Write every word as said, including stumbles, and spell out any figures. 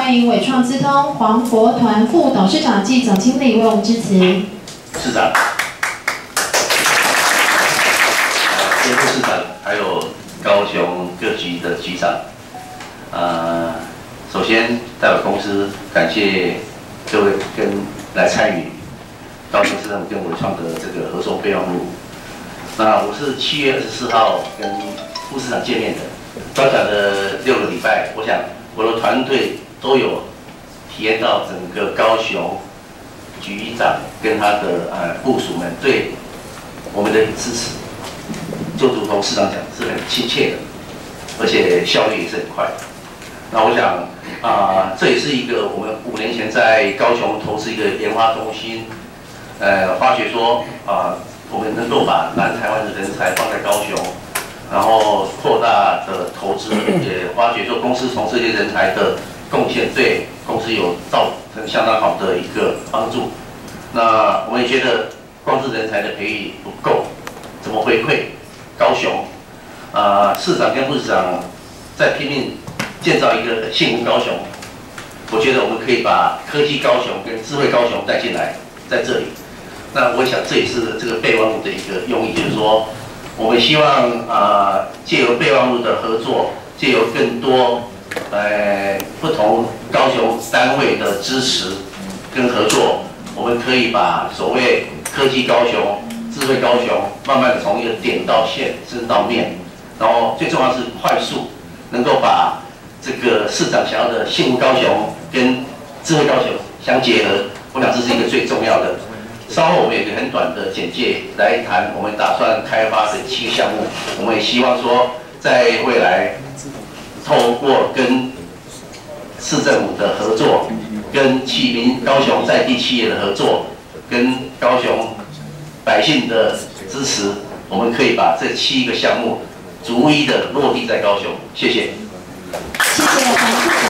欢迎伟创资通黄国团副董事长暨总经理为我们致辞。 市长，谢副市长，还有高雄各局的局长，呃，首先代表公司感谢各位跟来参与高雄市政府跟伟创的这个合作备忘录。那我是七月二十四号跟副市长见面的，短短的六个礼拜，我想我的团队都有体验到整个高雄局长跟他的呃部属们对我们的支持，就如同市长讲，是很亲切的，而且效率也是很快的。那我想啊、呃，这也是一个我们五年前在高雄投资一个研发中心，呃，发觉说啊、呃，我们能够把南台湾的人才放在高雄，然后扩大的投资，也发觉说公司从这些人才的贡献对公司有造成相当好的一个帮助。那我们也觉得光是人才的培育不够，怎么回馈高雄？啊、呃，市长跟副市长在拼命建造一个幸福高雄。我觉得我们可以把科技高雄跟智慧高雄带进来，在这里。那我想这也是这个备忘录的一个用意，就是说，我们希望啊，借、呃、由备忘录的合作，借由更多呃不同高雄单位的支持跟合作，我们可以把所谓科技高雄、智慧高雄，慢慢的从一个点到线，甚至到面，然后最重要是快速能够把这个市长想要的幸福高雄跟智慧高雄相结合，我想这是一个最重要的。稍后我们有一个很短的简介来谈我们打算开发的七个项目。我们也希望说，在未来透过跟市政府的合作，跟企民高雄在地企业的合作，跟高雄百姓的支持，我们可以把这七个项目逐一的落地在高雄。谢谢。 谢谢。